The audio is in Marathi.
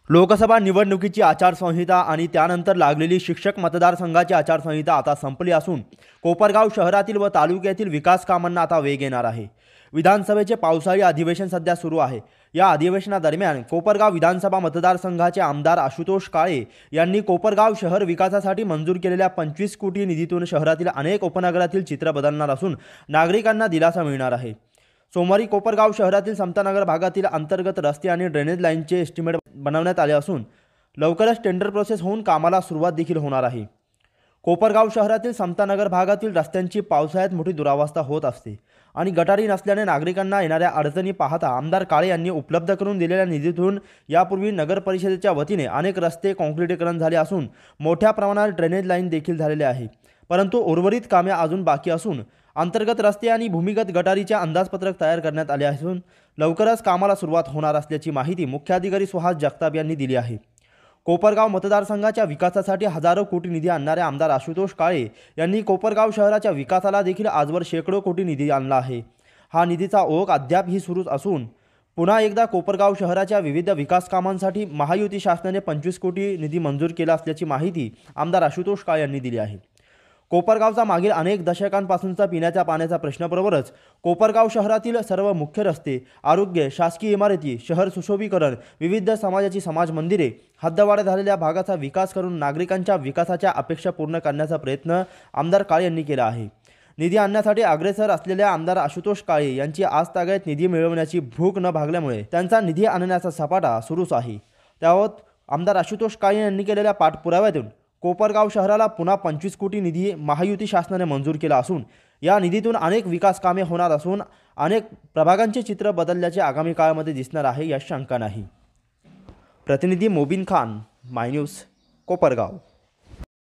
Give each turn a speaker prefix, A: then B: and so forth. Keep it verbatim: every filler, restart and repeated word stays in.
A: लोकसभा निवडणुकीची आचारसंहिता आणि त्यानंतर लागलेली शिक्षक मतदारसंघाची आचारसंहिता आता संपली असून कोपरगाव शहरातील व तालुक्यातील विकास कामांना आता वेग येणार आहे। विधानसभेचे पावसाळी अधिवेशन सध्या सुरू आहे। या अधिवेशनादरम्यान कोपरगाव विधानसभा मतदारसंघाचे आमदार आशुतोष काळे यांनी कोपरगाव शहर विकासासाठी मंजूर केलेल्या पंचवीस कोटी निधीतून शहरातील अनेक उपनगरातील चित्र बदलणार असून नागरिकांना दिलासा मिळणार आहे। सोमवारी कोपरगाव शहरातील समतानगर भागातील अंतर्गत रस्ते आणि ड्रेनेज लाईनचे एस्टिमेट बनवण्यात आले असून लवकरच टेंडर प्रोसेस होऊन कामाला सुरुवात देखील होणार आहे। कोपरगाव शहरातील समतानगर भागातील रस्त्यांची पावसाळ्यात मोठी दुरावस्था होत असते आणि गटारी नसल्याने नागरिकांना येणाऱ्या अडचणी पाहता आमदार काळे यांनी उपलब्ध करून दिलेल्या निधीतून यापूर्वी नगर परिषदेच्या वतीने अनेक रस्ते काँक्रिटीकरण झाले असून मोठ्या प्रमाणात ड्रेनेज लाईन देखील झालेले आहे, परंतु उर्वरित कामे अजून बाकी असून अंतर्गत रस्ते आणि भूमिगत गटारीचे अंदाजपत्रक तयार करण्यात आले असून लवकरच कामाला सुरुवात होणार असल्याची माहिती मुख्याधिकारी सुहास जगताप यांनी दिली आहे। कोपरगाव मतदारसंघाच्या विकासासाठी हजारो कोटी निधी आणणारे आमदार आशुतोष काळे यांनी कोपरगाव शहराच्या विकासाला देखील आजवर शेकडो कोटी निधी आणला आहे। हा निधीचा ओघ अद्यापही सुरूच असून पुन्हा एकदा कोपरगाव शहराच्या विविध विकास कामांसाठी महायुती शासनाने पंचवीस कोटी निधी मंजूर केला असल्याची माहिती आमदार आशुतोष काळे यांनी दिली आहे। कोपरगावचा मागील अनेक दशकांपासूनचा पिण्याच्या पाण्याचा प्रश्नाबरोबरच कोपरगाव शहरातील सर्व मुख्य रस्ते, आरोग्य, शासकीय इमारती, शहर सुशोभीकरण, विविध समाजाची समाज मंदिरे, हद्दवाढ झालेल्या भागाचा विकास करून नागरिकांच्या विकासाच्या अपेक्षा पूर्ण करण्याचा प्रयत्न आमदार काळे यांनी केला आहे। निधी आणण्यासाठी अग्रेसर असलेल्या आमदार आशुतोष काळे यांची आजतागायत निधी मिळवण्याची भूक न भागल्यामुळे त्यांचा निधी आणण्याचा सपाटा सुरूच आहे। त्यावर आमदार आशुतोष काळे यांनी केलेल्या पाठपुराव्यातून कोपरगाव शहराला पुन्हा पंचवीस कोटी निधी महायुती शासनाने मंजूर केला असून या निधीतून अनेक विकास कामे होणार असून अनेक प्रभागांचे चित्र बदलल्याचे आगामी काळामध्ये दिसणार आहे, यात शंका नाही। प्रतिनिधी मोबिन खान, माय न्यूज, कोपरगाव।